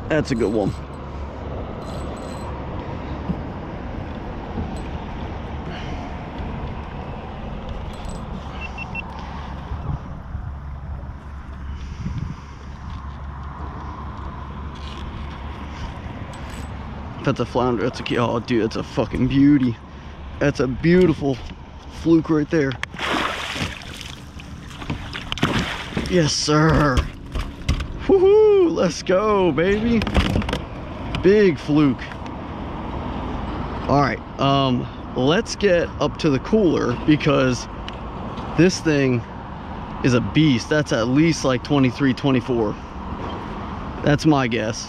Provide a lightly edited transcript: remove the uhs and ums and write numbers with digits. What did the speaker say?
That's a good one. That's a flounder. That's a, oh dude, that's a fucking beauty. That's a beautiful fluke right there. Yes, sir. Woohoo! Let's go, baby. Big fluke. All right, let's get up to the cooler because this thing is a beast. That's at least like 23, 24. That's my guess.